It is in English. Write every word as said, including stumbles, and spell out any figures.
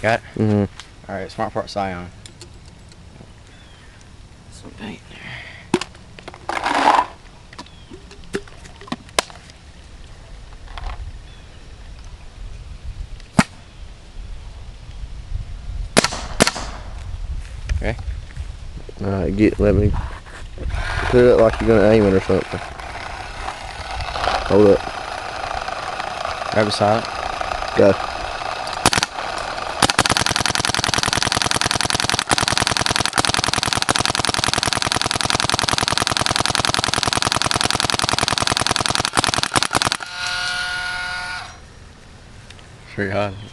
Got it? Mm-hmm. Alright, Smart Part Scion. Some paint there. Okay. Alright, get, let me put it like you're gonna aim it or something. Hold up. Right beside it. Go. Pretty hot.